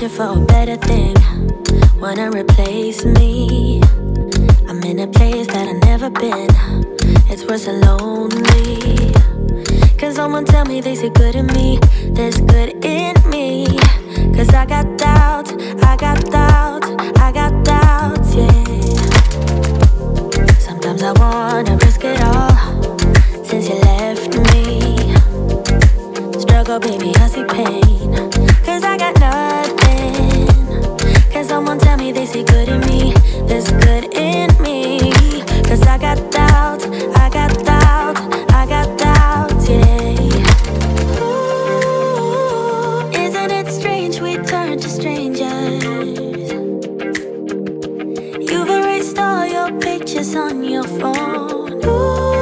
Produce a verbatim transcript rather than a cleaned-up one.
searching for a better thing. Wanna replace me? I'm in a place that I've never been. It's worse than lonely. Can someone tell me they see good in me? There's good in me. Cause I got doubts, I got doubts, I got doubts, yeah. Sometimes I wanna risk it all. Since you left me, struggle, baby, I see pain. Cause I got nothing. Can someone tell me they see good in me? There's good in me. Cause I got doubts, I got doubts, I got doubts, yeah. Ooh, isn't it strange we turn to strangers? You've erased all your pictures on your phone. Ooh,